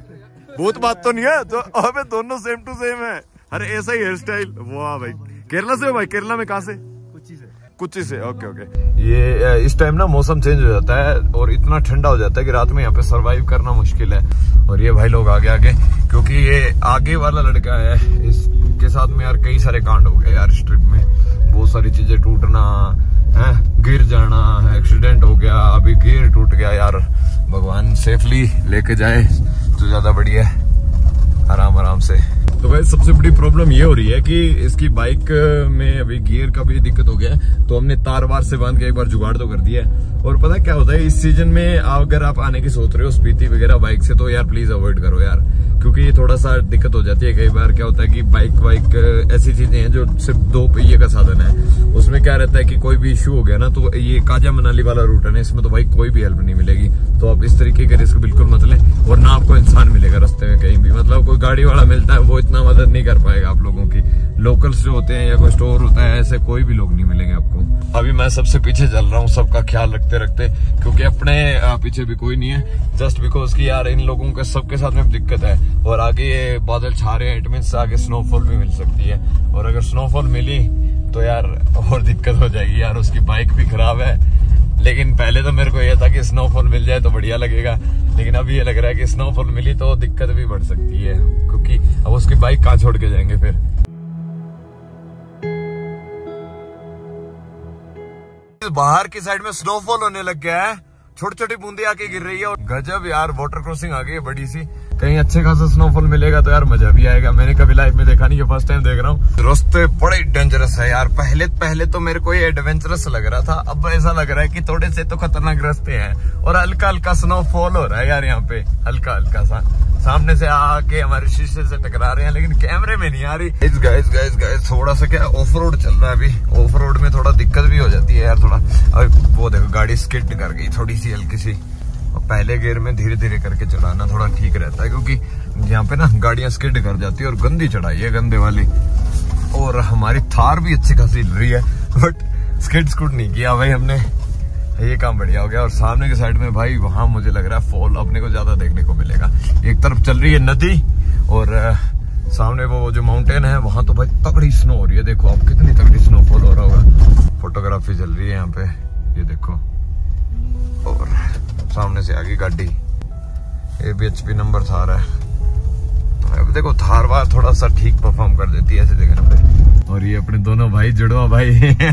भूत बात तो नहीं है तो अबे दोनों सेम टू सेम है। अरे ऐसा ही हेयर स्टाइल। वाह भाई, केरला से हो भाई? केरला में कहाँ से? कुची से। कुची से, ओके ओके। ये इस टाइम ना मौसम चेंज हो जाता है और इतना ठंडा हो जाता है कि रात में यहाँ पे सरवाइव करना मुश्किल है। और ये भाई लोग आगे आगे, क्योंकि ये आगे वाला लड़का है, इसके साथ में यार कई सारे कांड हो गए यार इस ट्रिप में। बहुत सारी चीजें टूटना है, गिर जाना, एक्सीडेंट हो गया, अभी गियर टूट गया यार। भगवान सेफली लेके जाए तो ज्यादा बढ़िया है, आराम आराम से। तो भाई सबसे बड़ी प्रॉब्लम ये हो रही है कि इसकी बाइक में अभी गियर का भी दिक्कत हो गया है, तो हमने तार वार से बांध के एक बार जुगाड़ तो कर दिया है। और पता है क्या होता है इस सीजन में, अगर आप आने की सोच रहे हो स्पीति वगैरह बाइक से, तो यार प्लीज अवॉइड करो यार, क्योंकि ये थोड़ा सा दिक्कत हो जाती है। कई बार क्या होता है कि बाइक वाइक ऐसी चीजें हैं जो सिर्फ दो पहिए का साधन है, उसमें क्या रहता है कि कोई भी इश्यू हो गया ना, तो ये काजा मनाली वाला रूट है ना, इसमें तो भाई कोई भी हेल्प नहीं मिलेगी। तो आप इस तरीके के रिस्क बिल्कुल मत लें, और ना आपको इंसान मिलेगा रास्ते में कहीं भी। मतलब कोई गाड़ी वाला मिलता है वो इतना मदद नहीं कर पाएगा आप लोगों की। लोकल्स जो होते हैं या कोई स्टोर होता है, ऐसे कोई भी लोग नहीं मिलेंगे आपको। अभी मैं सबसे पीछे चल रहा हूँ सबका ख्याल रखते रखते, क्योंकि अपने पीछे भी कोई नहीं है, जस्ट बिकॉज की यार इन लोगों के सबके साथ में दिक्कत है। और आगे ये बादल छा रहे हैं, इट मीन्स आगे स्नोफॉल भी मिल सकती है, और अगर स्नोफॉल मिली तो यार और दिक्कत हो जाएगी यार। उसकी बाइक भी खराब है, लेकिन पहले तो मेरे को यह था कि स्नोफॉल मिल जाए तो बढ़िया लगेगा, लेकिन अभी ये लग रहा है कि स्नोफॉल मिली तो दिक्कत भी बढ़ सकती है, क्योंकि अब उसकी बाइक कहाँ छोड़ के जाएंगे फिर। बाहर की साइड में स्नोफॉल होने लग गया है, छोटी छोटी बूंदे आके गिर रही है, और गजब यार वाटर क्रॉसिंग आ गई है बड़ी सी। कहीं अच्छे खासा स्नोफॉल मिलेगा तो यार मजा भी आएगा। मैंने कभी लाइफ में देखा नहीं, फर्स्ट टाइम देख रहा हूँ। रास्ते बड़े डेंजरस है यार। पहले पहले तो मेरे को ये एडवेंचरस लग रहा था, अब ऐसा लग रहा है कि थोड़े से तो खतरनाक रास्ते हैं, और हल्का हल्का स्नोफॉल हो रहा है यार यहाँ पे, हल्का हल्का सा। सामने से आके हमारे शीशे से टकरा रहे हैं, लेकिन कैमरे में नहीं आ रही। गाइस गाइस गाइस गाइस थोड़ा सा क्या ऑफ रोड चल रहा है अभी, ऑफ रोड में थोड़ा दिक्कत भी हो जाती है यार थोड़ा। अब वो देखो गाड़ी स्किड कर गई थोड़ी सी हल्की सी। पहले गियर में धीरे धीरे करके चलाना थोड़ा ठीक रहता है, क्योंकि यहाँ पे ना गाड़ियां स्किड कर जाती है, और गंदी चढ़ाई है गंदे वाली। और हमारी थार भी अच्छी खासी हिल रही है, बट स्किड स्कुड नहीं किया भाई हमने, ये काम बढ़िया हो गया। और सामने की साइड में भाई वहां मुझे लग रहा है फॉल अपने को ज्यादा देखने को मिलेगा। एक तरफ चल रही है नदी, और सामने वो जो माउंटेन है वहां तो भाई तगड़ी स्नो हो रही है। देखो आप कितनी तगड़ी स्नोफॉल हो रहा होगा। फोटोग्राफी चल रही है यहाँ पे, ये देखो। और सामने से आगे गाड़ी, A B H P number था रहा है, अब देखो थार वार थोड़ा सा ठीक परफॉर्म कर देती है ऐसे देखने पे। और ये अपने दोनों भाई जुड़वा भाई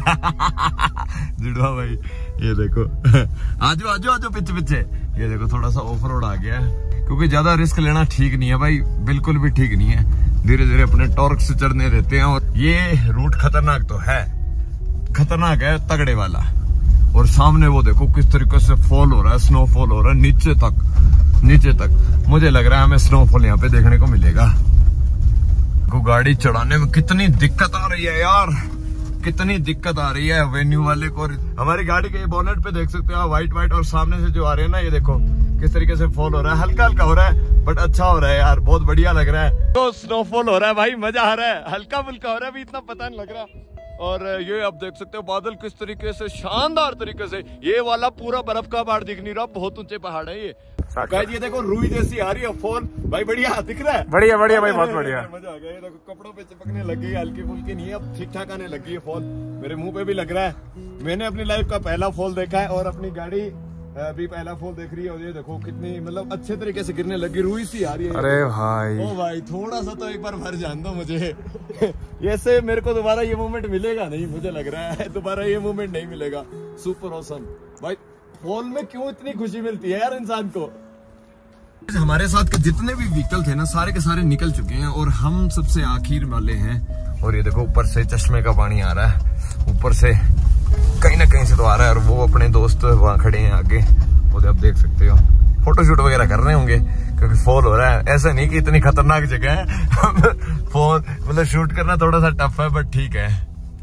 जुड़वा भाई ये देखो आजो आजो आजो पीछे पीछे। ये देखो थोड़ा सा ऑफ रोड आ गया है क्योंकि ज्यादा रिस्क लेना ठीक नहीं है भाई, बिल्कुल भी ठीक नहीं है। धीरे धीरे अपने टॉर्क से चढ़ने रहते हैं। और ये रूट खतरनाक तो है, खतरनाक है तगड़े वाला। और सामने वो देखो किस तरीके से फॉल हो रहा है, स्नोफॉल हो रहा है नीचे तक, नीचे तक। मुझे लग रहा है हमें स्नोफॉल यहाँ पे देखने को मिलेगा। को गाड़ी चढ़ाने में कितनी दिक्कत आ रही है यार, कितनी दिक्कत आ रही है वेन्यू वाले को। हमारी गाड़ी के बोनेट पे देख सकते हो व्हाइट व्हाइट, और सामने से जो आ रहे हैं ना ये देखो किस तरीके से फॉल हो रहा है। हल्का हल्का हो रहा है बट अच्छा हो रहा है यार, बहुत बढ़िया लग रहा है। तो स्नोफॉल हो रहा है भाई, मजा आ रहा है। हल्का फुल्का हो रहा है, अभी इतना पता नहीं लग रहा। और ये आप देख सकते हो बादल किस तरीके से, शानदार तरीके से। ये वाला पूरा बर्फ का पहाड़ दिख नहीं रहा, बहुत ऊंचे पहाड़ है ये। ये देखो रुई जैसी आ रही है फॉल भाई, बढ़िया दिख रहा है। बढ़िया बढ़िया भाई, बहुत बढ़िया, मजा आ गया। ये देखो कपड़ों पे चिपकने लगी है, हल्की फुल्की नहीं है, अब ठीक ठाक आने लगी है फॉल। मेरे मुंह पे भी लग रहा है। मैंने अपनी लाइफ का पहला फॉल देखा है और अपनी गाड़ी अभी पहला फॉल देख रही है। और ये देखो कितनी मतलब अच्छे तरीके से गिरने लगी, रुई सी आ रही है। अरे भाई ओ भाई थोड़ा सा तो एक बार भर जान दो मुझे ऐसे मेरे को दोबारा ये मोमेंट मिलेगा नहीं, मुझे लग रहा है दोबारा ये मोमेंट नहीं मिलेगा। सुपर ऑसम भाई। फॉल में क्यों इतनी खुशी मिलती है यार इंसान को। हमारे साथ के जितने भी व्हीकल थे ना सारे के सारे निकल चुके हैं और हम सबसे आखिर वाले हैं। और ये देखो ऊपर से चश्मे का पानी आ रहा है, ऊपर से कहीं ना कहीं से तो आ रहा है। और वो अपने दोस्त वहाँ खड़े हैं आगे, वो आप देख सकते हो फोटोशूट वगैरह कर रहे होंगे क्योंकि फॉल हो रहा है। ऐसा नहीं कि इतनी खतरनाक जगह है फोन मतलब शूट करना थोड़ा सा टफ है बट ठीक है।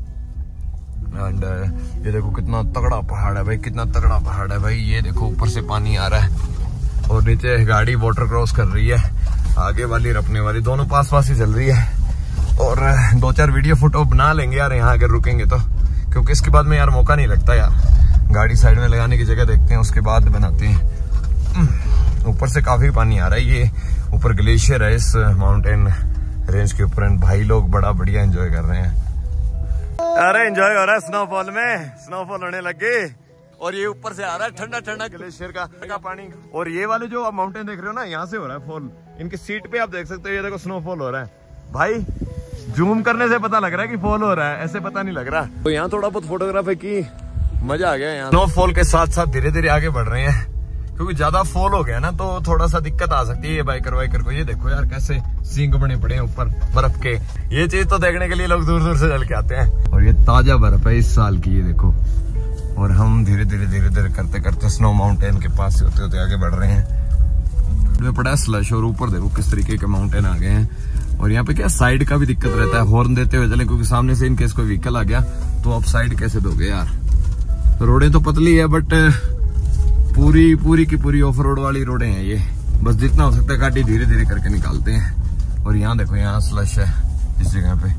एंड ये देखो कितना तगड़ा पहाड़ है भाई, कितना तगड़ा पहाड़ है भाई। ये देखो ऊपर से पानी आ रहा है और नीचे गाड़ी वाटर क्रॉस कर रही है, आगे वाली और अपने वाली दोनों पास पास ही चल रही है। और दो चार वीडियो फोटो बना लेंगे यार यहाँ अगर रुकेंगे तो, क्योंकि इसके बाद में यार मौका नहीं लगता यार। गाड़ी साइड में लगाने की जगह देखते हैं उसके बाद बनाते हैं। ऊपर से काफी पानी आ रहा है, ये ऊपर ग्लेशियर है इस माउंटेन रेंज के ऊपर। भाई लोग बड़ा बढ़िया एंजॉय कर रहे हैं। अरे एंजॉय हो रहा है स्नोफॉल में, स्नोफॉल होने लग गई। और ये ऊपर से आ रहा है ठंडा ठंडा ग्लेशियर का, का पानी। और ये वाले जो आप माउंटेन देख रहे हो ना यहाँ से हो रहा है फॉल। इनकी सीट पे आप देख सकते हो, ये देखो स्नोफॉल हो रहा है भाई। जूम करने से पता लग रहा है कि फॉल हो रहा है, ऐसे पता नहीं लग रहा। तो यहाँ थोड़ा बहुत फोटोग्राफी की, मजा आ गया यहाँ। स्नोफॉल के साथ साथ धीरे धीरे आगे बढ़ रहे हैं क्योंकि ज्यादा फॉल हो गया ना तो थोड़ा सा दिक्कत आ सकती है ये बाइकर वाइकर को। ये देखो यार कैसे सींग बने पड़े हैं ऊपर बर्फ के। ये चीज तो देखने के लिए लोग दूर दूर से चल के आते हैं। और ये ताजा बर्फ है इस साल की, ये देखो। और हम धीरे धीरे धीरे धीरे करते करते स्नो माउंटेन के पास से होते होते आगे बढ़ रहे हैं। पड़ा है स्लश और ऊपर देखो किस तरीके के माउंटेन आ गए हैं। और यहाँ पे क्या साइड का भी दिक्कत रहता है, हॉर्न देते हुए चले क्योंकि सामने से इनकेस कोई व्हीकल आ गया तो आप साइड कैसे दोगे यार। रोडें तो पतली है बट पूरी पूरी की पूरी ऑफ रोड वाली रोडें हैं ये। बस जितना हो सकता है गाड़ी धीरे धीरे करके निकालते हैं। और यहाँ देखो यहाँ स्लश है, इस जगह पे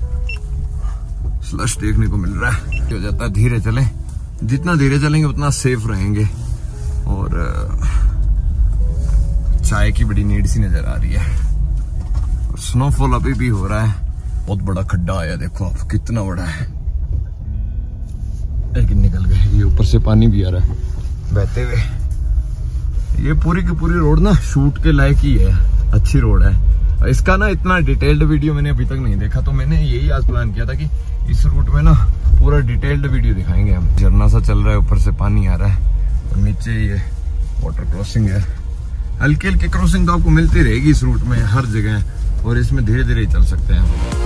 स्लश देखने को मिल रहा है। हो जाता है धीरे चले, जितना धीरे चलेंगे उतना सेफ रहेंगे। और चाय की बड़ी नीड सी नजर आ रही है। और स्नोफॉल अभी भी हो रहा है। बहुत बड़ा खड्डा आया देखो आप, कितना बड़ा है। एक निकल गए, ये ऊपर से पानी भी आ रहा है बहते हुए। ये पूरी की पूरी रोड ना शूट के लायक ही है, अच्छी रोड है। इसका ना इतना डिटेल्ड वीडियो मैंने अभी तक नहीं देखा, तो मैंने यही आज प्लान किया था कि इस रूट में ना पूरा डिटेल्ड वीडियो दिखाएंगे हम। झरना सा चल रहा है, ऊपर से पानी आ रहा है और नीचे ये वाटर क्रॉसिंग है। हल्की हल्की क्रॉसिंग तो आपको मिलती रहेगी इस रूट में हर जगह, और इसमें धीरे धीरे चल सकते हैं हम।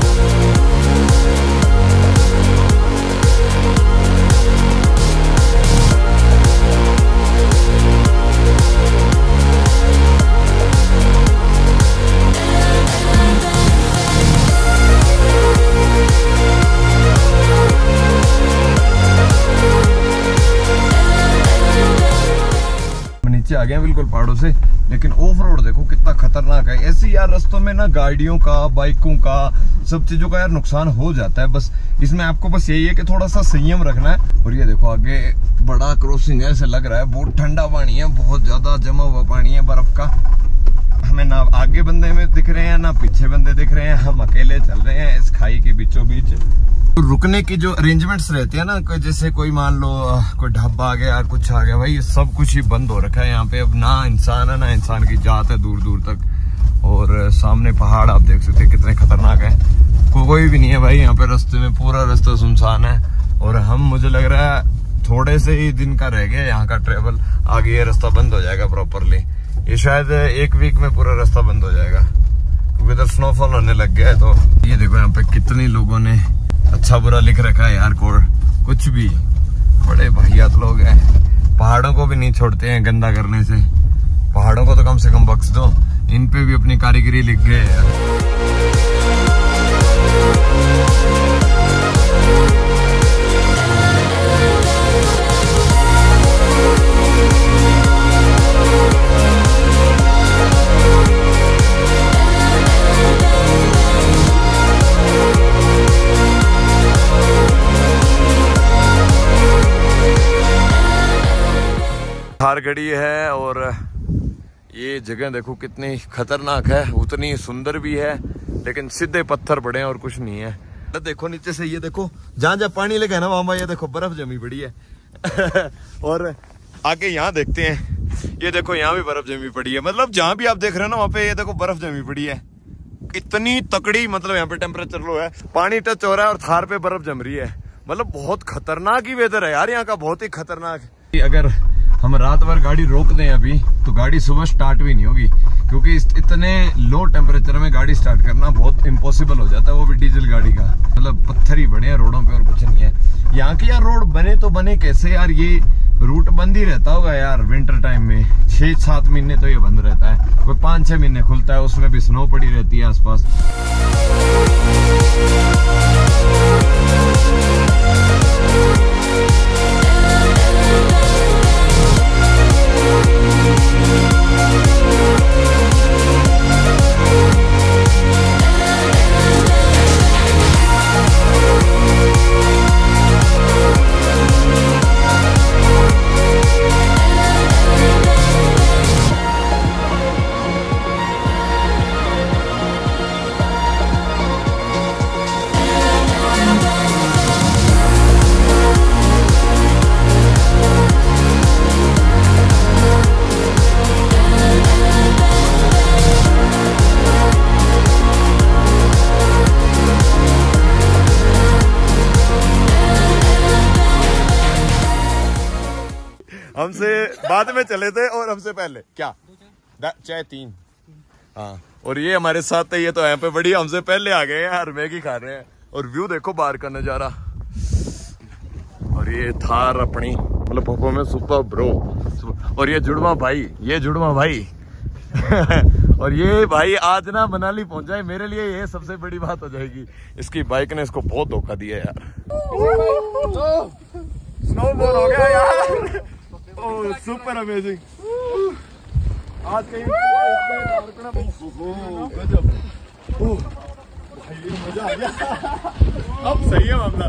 आ गए बिल्कुल पहाड़ों से, लेकिन ऑफ रोड देखो कितना खतरनाक है। ऐसी यार रास्तों में ना गाड़ियों का, बाइकों का, सब चीजों का यार नुकसान हो जाता है। बस इसमें आपको बस यही है कि थोड़ा सा संयम रखना है। और ये देखो आगे बड़ा क्रॉसिंग है, ऐसे लग रहा है बहुत ठंडा पानी है, बहुत ज्यादा जमा हुआ पानी है बर्फ का। हमें ना आगे बंदे में दिख रहे हैं ना पीछे बंदे दिख रहे हैं, हम अकेले चल रहे हैं इस खाई के बीचों बीच। तो रुकने की जो अरेंजमेंट्स रहते हैं ना, जैसे कोई मान लो कोई ढाबा आ गया, कुछ आ गया, भाई ये सब कुछ ही बंद हो रखा है यहाँ पे। अब ना इंसान है ना इंसान की जात है दूर दूर तक। और सामने पहाड़ आप देख सकते हैं कितने खतरनाक है। को, कोई भी नहीं है भाई यहाँ पे रास्ते में, पूरा रास्ता सुनसान है। और हम, मुझे लग रहा है थोड़े से ही दिन का रह गया यहाँ का ट्रेवल, आगे ये रास्ता बंद हो जाएगा प्रॉपरली। ये शायद एक वीक में पूरा रास्ता बंद हो जाएगा क्योंकि इधर स्नोफॉल होने लग गया है। तो ये देखो यहाँ पे कितने लोगों ने अच्छा बुरा लिख रखा है यार, कोड कुछ भी, बड़े वाहियात लोग हैं। पहाड़ों को भी नहीं छोड़ते हैं गंदा करने से, पहाड़ों को तो कम से कम बख्श दो, इन पे भी अपनी कारीगरी लिख गए यार। थार गड़ी है और ये जगह देखो कितनी खतरनाक है, उतनी सुंदर भी है, लेकिन सीधे पत्थर पड़े हैं और कुछ नहीं है। देखो नीचे से, ये देखो जहां जहां पानी लगा है ना वहां ये देखो बर्फ जमी पड़ी है। और आगे यहाँ देखते हैं, ये देखो यहाँ भी बर्फ जमी पड़ी है। मतलब जहां भी आप देख रहे हो ना वहां पे ये देखो बर्फ जमी पड़ी है, इतनी तकड़ी। मतलब यहाँ पे टेम्परेचर लो है, पानी टच हो रहा है और थार पे बर्फ जम रही है। मतलब बहुत खतरनाक ही वेदर है यार यहाँ का, बहुत ही खतरनाक। अगर हम रात भर गाड़ी रोक दें अभी तो गाड़ी सुबह स्टार्ट भी नहीं होगी, क्योंकि इतने लो टेम्परेचर में गाड़ी स्टार्ट करना बहुत इम्पॉसिबल हो जाता है, वो भी डीजल गाड़ी का। मतलब पत्थर ही बड़े हैं रोडों पे और कुछ नहीं है यहाँ की। यार रोड बने तो बने कैसे यार, ये रूट बंद ही रहता होगा यार विंटर टाइम में। छह सात महीने तो ये बंद रहता है, कोई पाँच छह महीने खुलता है, उसमें भी स्नो पड़ी रहती है आसपास। हमसे बाद में चले थे और हमसे पहले क्या चाय तीन, हाँ। और ये हमारे साथ है, ये तो यहाँ पे बड़ी हमसे पहले आ गए यार, मैगी खा रहे हैं। और व्यू देखो बाहर का नजारा, और ये थार अपनी मतलब परफॉर्मेंस सुपर ब्रो। और ये जुड़वा भाई, ये जुड़वा भाई और ये भाई आज ना मनाली पहुंचा है, मेरे लिए ये सबसे बड़ी बात हो जाएगी। इसकी बाइक ने इसको बहुत धोखा दिया यार। स्नोबॉल हो गया यार, ओह सुपर अमेजिंग। आज कहीं मजा आ गया, अब सही है मामला।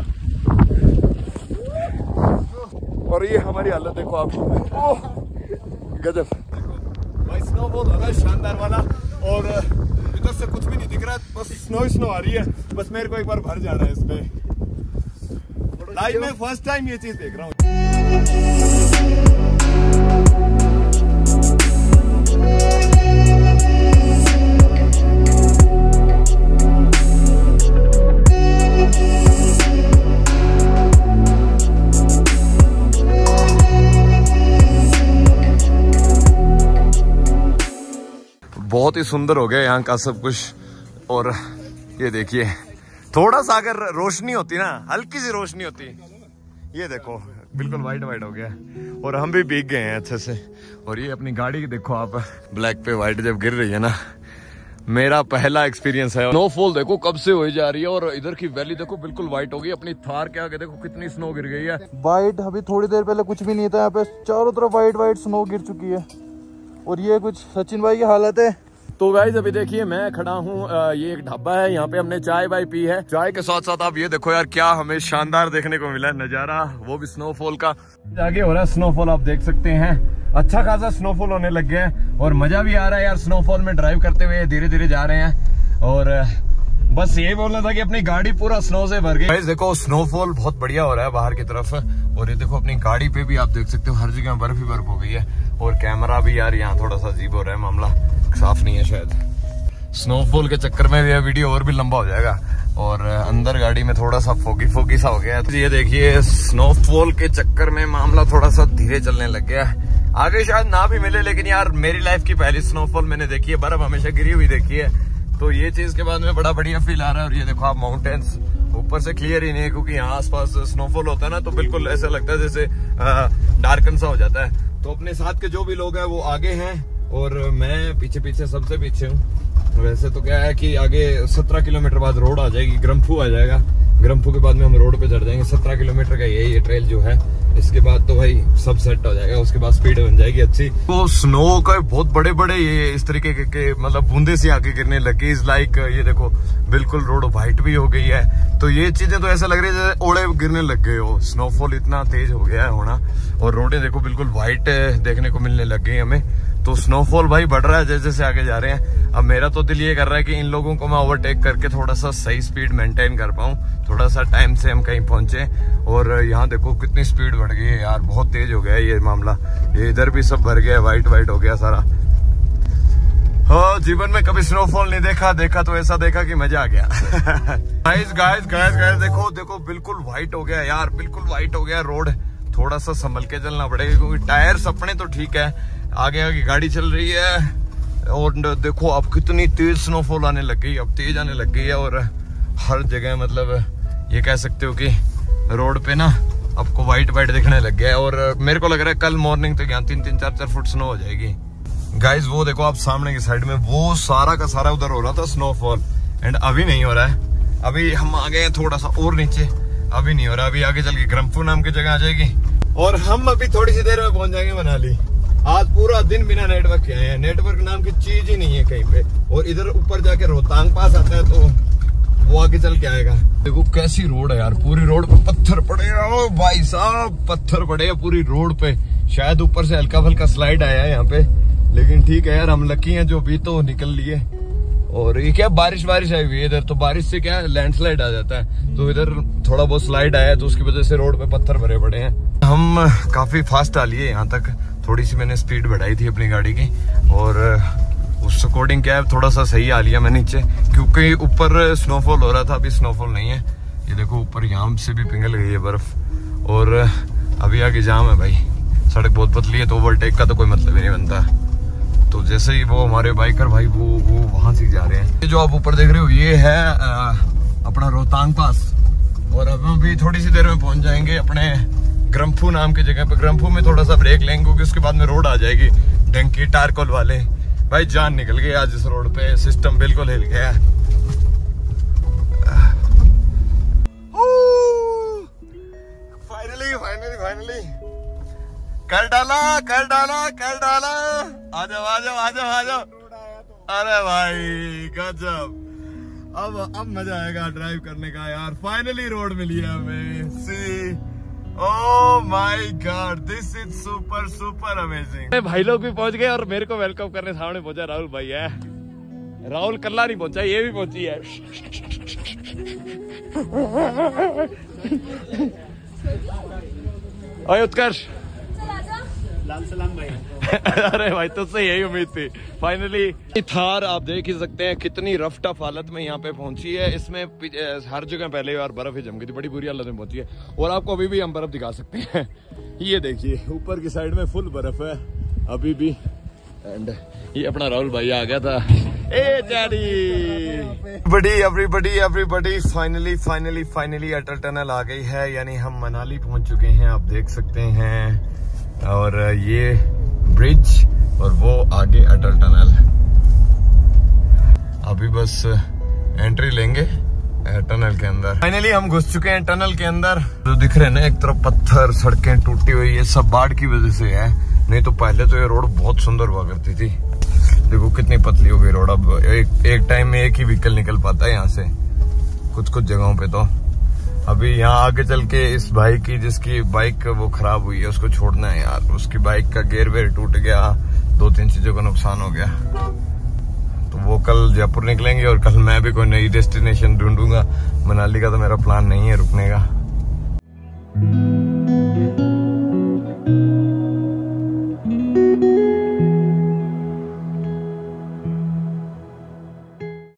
और ये हमारी हालत देखो आप, गजब भाई। स्नोबॉल हो रहा है शानदार वाला, और इधर से कुछ भी नहीं दिख रहा, बस स्नो स्नो आ रही है। बस मेरे को एक बार भर जाना है इसमें। लाइफ में फर्स्ट टाइम ये चीज देख रहा हूँ। बहुत ही सुंदर हो गया यहाँ का सब कुछ। और ये देखिए थोड़ा सा अगर रोशनी होती ना, हल्की सी रोशनी होती, ये देखो बिल्कुल वाइट वाइट हो गया। और हम भी भीग गए हैं अच्छे से। और ये अपनी गाड़ी देखो आप, ब्लैक पे वाइट जब गिर रही है ना, मेरा पहला एक्सपीरियंस है। स्नोफॉल देखो कब से हो जा रही है, और इधर की वैली देखो बिल्कुल व्हाइट हो गई। अपनी थार के आगे देखो कितनी स्नो गिर गई है, वाइट। अभी थोड़ी देर पहले कुछ भी नहीं था, यहाँ पे चारों तरफ वाइट वाइट स्नो गिर चुकी है। और ये कुछ सचिन भाई की हालत है। तो गाइस अभी देखिए मैं खड़ा हूँ, ये एक ढाबा है, यहाँ पे हमने चाय वाय पी है। चाय के साथ साथ आप ये देखो यार क्या हमें शानदार देखने को मिला है नजारा, वो भी स्नोफॉल का। आगे हो रहा है स्नोफॉल, आप देख सकते हैं अच्छा खासा स्नोफॉल होने लग गया है। और मजा भी आ रहा है यार स्नोफॉल में ड्राइव करते हुए, धीरे धीरे जा रहे हैं। और बस ये बोलना था कि अपनी गाड़ी पूरा स्नो से भर गई। गाइस देखो स्नोफॉल बहुत बढ़िया हो रहा है बाहर की तरफ। और ये देखो अपनी गाड़ी पे भी आप देख सकते हो हर जगह बर्फ ही बर्फ हो गई है। और कैमरा भी यार यहाँ थोड़ा सा अजीब हो रहा है, मामला साफ नहीं है शायद। स्नोफॉल के चक्कर में यह वीडियो और भी लंबा हो जाएगा। और अंदर गाड़ी में थोड़ा सा फोगी फोगी सा हो गया है। तो ये देखिए स्नोफॉल के चक्कर में मामला थोड़ा सा धीरे चलने लग गया है। आगे शायद ना भी मिले, लेकिन यार मेरी लाइफ की पहली स्नोफॉल मैंने देखी है, बर्फ हमेशा गिरी हुई देखी है, तो ये चीज के बाद में बड़ा बढ़िया फील आ रहा है। और ये देखो आप माउंटेन्स ऊपर से क्लियर ही नहीं है, क्योंकि यहाँ आसपास स्नोफॉल होता है ना, तो बिल्कुल ऐसा लगता है जैसे डार्कन सा हो जाता है। तो अपने साथ के जो भी लोग हैं वो आगे हैं और मैं पीछे पीछे सबसे पीछे हूँ। वैसे तो क्या है कि आगे सत्रह किलोमीटर बाद रोड आ जाएगी, ग्रम्फू आ जाएगा, ग्रम्फू के बाद में हम रोड पे चढ़ जाएंगे। सत्रह किलोमीटर का यही ये ट्रेल जो है, इसके बाद तो भाई सब सेट हो जाएगा, उसके बाद स्पीड बन जाएगी अच्छी। तो स्नो का बहुत बड़े बड़े ये इस तरीके के, के मतलब बूंदे सी आके गिरने लगी। इज लाइक ये देखो बिल्कुल रोड व्हाइट भी हो गई है। तो ये चीजें तो ऐसा लग रही है जैसे ओले गिरने लग गए हो, स्नोफॉल इतना तेज हो गया है होना। और रोडें देखो बिल्कुल व्हाइट देखने को मिलने लग गई हमें। तो स्नोफॉल भाई बढ़ रहा है जैसे जैसे आगे जा रहे हैं। अब मेरा तो दिल ये कर रहा है कि इन लोगों को मैं ओवरटेक करके थोड़ा सा सही स्पीड मेंटेन कर पाऊं, थोड़ा सा टाइम से हम कहीं पहुंचे। और यहाँ देखो कितनी स्पीड बढ़ गई है यार, बहुत तेज हो गया है ये मामला। ये इधर भी सब भर गया है, व्हाइट व्हाइट हो गया सारा। हाँ, जीवन में कभी स्नोफॉल नहीं देखा, देखा तो ऐसा देखा कि मजा आ गया। गाइस गाइस गाइस गाइस देखो देखो बिल्कुल व्हाइट हो गया यार, बिल्कुल व्हाइट हो गया रोड। थोड़ा सा संभल के चलना पड़ेगा, क्योंकि टायर्स अपने तो ठीक है, आगे आगे गाड़ी चल रही है। और देखो अब कितनी तेज स्नोफॉल आने लग गई, अब तेज आने लग गई है। और हर जगह मतलब ये कह सकते हो कि रोड पे ना आपको व्हाइट व्हाइट दिखने लग गया है। और मेरे को लग रहा है कल मॉर्निंग तक यहाँ तीन तीन चार चार फुट स्नो हो जाएगी। गाइज वो देखो आप सामने की साइड में वो सारा का सारा उधर हो रहा था स्नोफॉल, एंड अभी नहीं हो रहा है। अभी हम आ गए हैं थोड़ा सा और नीचे, अभी नहीं हो रहा। अभी आगे चल के ग्रम्फू नाम की जगह आ जाएगी और हम अभी थोड़ी सी देर में पहुंच जाएंगे मनाली। आज पूरा दिन बिना नेटवर्क के आए हैं, नेटवर्क नाम की चीज ही नहीं है कहीं पे। और इधर ऊपर जाके रोहतांग पास आता है तो वो आगे चल के आएगा। देखो कैसी रोड है यार, पूरी रोड पे पत्थर पड़े हैं। ओ भाई साहब पत्थर पड़े हैं पूरी रोड पे। शायद ऊपर से हल्का फुल्का स्लाइड आया है यहाँ पे, लेकिन ठीक है यार, हम लकी हैं जो भी तो निकल लिए। और ये क्या बारिश बारिश आई हुई है इधर, तो बारिश से क्या लैंडस्लाइड आ जाता है, तो इधर थोड़ा बहुत स्लाइड आया है, तो उसकी वजह से रोड पे पत्थर भरे पड़े हैं। हम काफी फास्ट आ लिए यहाँ तक, थोड़ी सी मैंने स्पीड बढ़ाई थी अपनी गाड़ी की, और उस अकॉर्डिंग क्या है थोड़ा सा सही आ लिया मैं नीचे, क्योंकि ऊपर स्नोफॉल हो रहा था, अभी स्नोफॉल नहीं है। ये देखो ऊपर यहाँ से भी पिघल गई है बर्फ। और अभी आगे जाम है भाई, सड़क बहुत पतली है, तो ओवरटेक का तो कोई मतलब ही नहीं बनता। तो जैसे ही वो हमारे बाइकर भाई वो वो वहां से जा रहे हैं। ये जो आप ऊपर देख रहे हो ये है आ, अपना रोहतांग पास। और अब हम भी थोड़ी सी देर में पहुंच जाएंगे अपने ग्रम्फू नाम की जगह पे। ग्रम्फू में थोड़ा सा ब्रेक लेंगे, क्योंकि उसके बाद में रोड आ जाएगी डंकी टारकोल वाले। भाई जान निकल गई आज इस रोड पे, सिस्टम बिल्कुल हिल गया। फाइनली फाइनली फाइनली कर डाला कर डाला कर डाला। आ जाओ आ जाओ आ जाओ आ जाओ। अरे भाई गजब, अब अब मजा आएगा ड्राइव करने का यार। फाइनली रोड मिली है हमें। See oh my god, this is super super amazing. भाई लोग भी पहुंच गए और मेरे को वेलकम करने सामने पहुंचा राहुल भाई है। राहुल कल्ला नहीं पहुंचा, ये भी पहुंची है। ओए उत्कर्ष, लाल सलाम भाई। अरे भाई तुझसे यही उम्मीद थी। फाइनली थार आप देख ही सकते हैं कितनी रफ टफ हालत में यहाँ पे पहुंची है। इसमें हर जगह पहले बार बर्फ ही जम गई थी, बड़ी बुरी हालत में पहुंची है। और आपको अभी भी हम बर्फ दिखा सकते हैं। ये देखिए ऊपर की साइड में फुल बर्फ है अभी भी। एंड ये अपना राहुल भाई आ गया था। ए डैडी बड़ी everybody everybody finally finally finally Atal tunnel आ गई है, यानी हम मनाली पहुंच चुके हैं, आप देख सकते हैं। और ये ब्रिज और वो आगे अटल टनल। अभी बस एंट्री लेंगे टनल के अंदर। फाइनली हम घुस चुके हैं टनल के अंदर। जो दिख रहे हैं ना एक तरफ पत्थर, सड़कें टूटी हुई, ये सब बाढ़ की वजह से है, नहीं तो पहले तो ये रोड बहुत सुंदर हुआ करती थी। देखो कितनी पतली हो गई रोड। अब एक एक टाइम में एक ही व्हीकल निकल पाता है यहाँ से, कुछ कुछ जगहों पे तो। अभी यहाँ आगे चल के इस भाई की, जिसकी बाइक वो खराब हुई है, उसको छोड़ना है यार। उसकी बाइक का गियर वेयर टूट गया, दो तीन चीजों का नुकसान हो गया। तो वो कल जयपुर निकलेंगे और कल मैं भी कोई नई डेस्टिनेशन ढूंढूंगा। मनाली का तो मेरा प्लान नहीं है रुकने का।